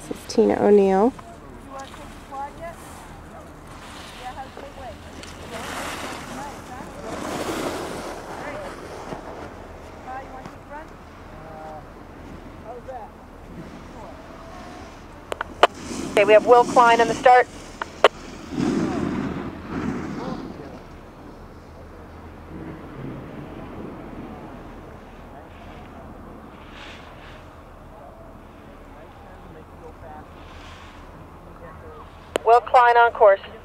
This is Tina O'Neill. Okay, we have Will Klein on the start. Will Klein on course.